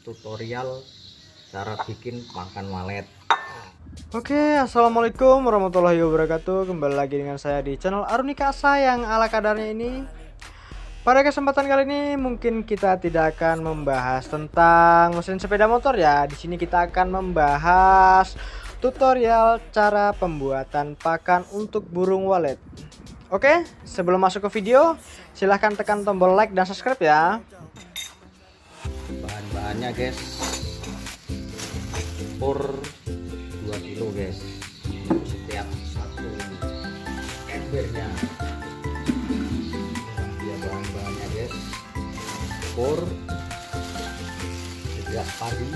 tutorial cara bikin pakan walet. Oke, assalamualaikum warahmatullahi wabarakatuh. Kembali lagi dengan saya di channel Arunika Sayang ala kadarnya ini. Pada kesempatan kali ini mungkin kita tidak akan membahas tentang mesin sepeda motor ya. Di sini kita akan membahas tutorial cara pembuatan pakan untuk burung walet. Oke, sebelum masuk ke video, silahkan tekan tombol like dan subscribe ya. Bahan-bahannya guys, pur 2 kilo guys, setiap satu embernya. Dia bahan-bahannya guys, pur, beras padi,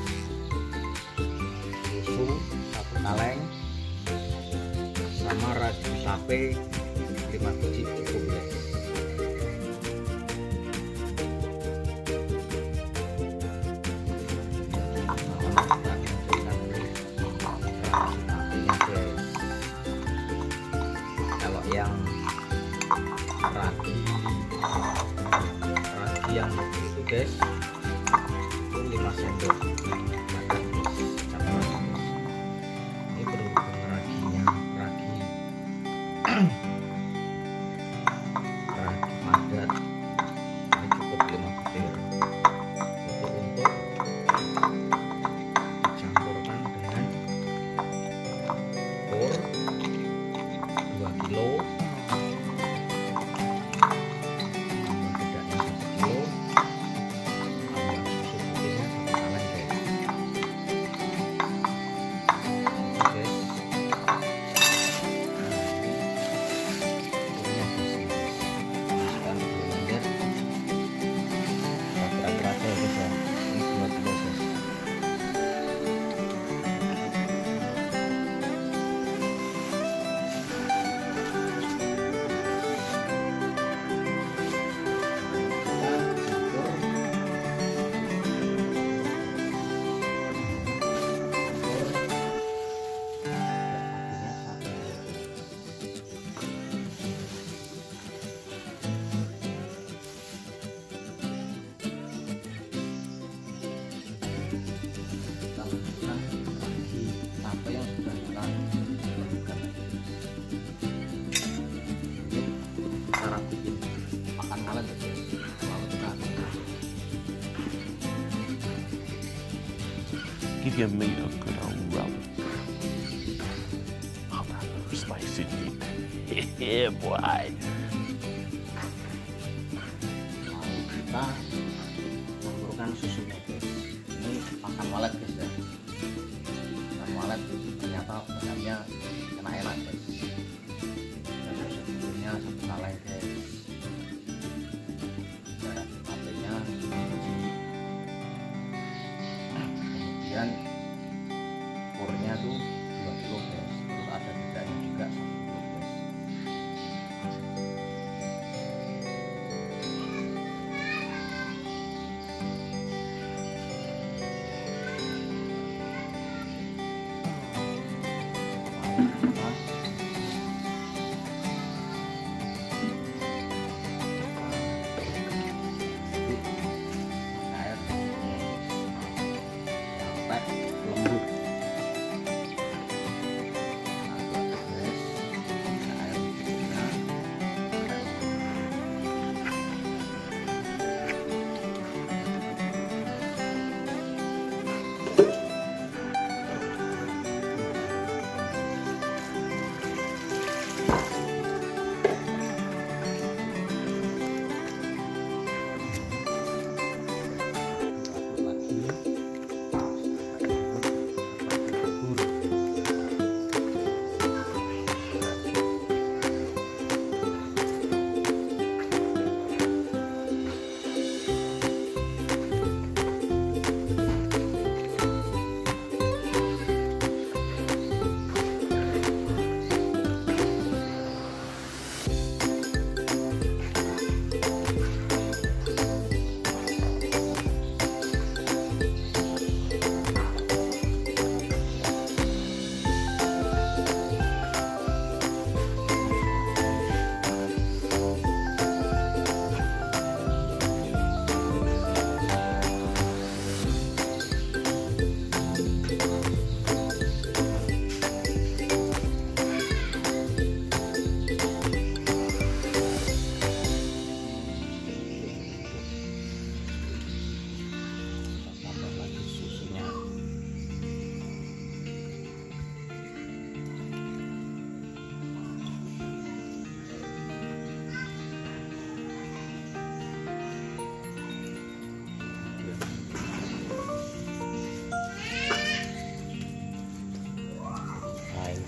susu 1 kaleng, sama ragi sapi 5 biji cukup guys. Kalau yang ragi yang itu guys, itu 5 sendok makan guys. Ini berhubung raginya ragi padat, ini cukup 5 butir. Itu untuk dicampurkan dengan pur 2 kilo, bedanya 1 kilo, tambah susu putihnya 1 kaleng guys. Oke guys, purnya bersih guys. Masukkan ke blender, kita kira-kira aja ya guys ya. Ini 2 kilo guys. Sampai yang sudah kita perlukan. Cara bikin pakan walet guys, lakukan. Give your meat a good old rub. Oh, that little spicy meat. Yeah, boy. Lalu kita campurkan susunya guys. Ini pakan walet guys ya. Pakan walet ternyata bahannya enak-enak guys. Dan susunya 1 kaleng guys. Garam cabenya 5 biji. Kemudian purnya tuh 2 kilo guys. Terus ada bedanya juga 1 kilo guys. Sampai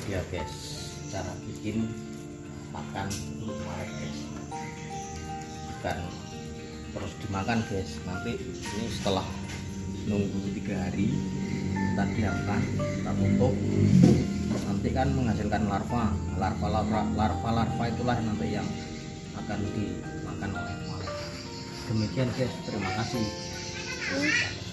Ya guys, cara bikin pakan untuk walet guys, bukan terus dimakan guys. Nanti ini setelah nunggu 3 hari kita diamkan, kita tutup, nanti kan menghasilkan larva itulah nanti yang akan dimakan oleh walet. Demikian guys, terima kasih.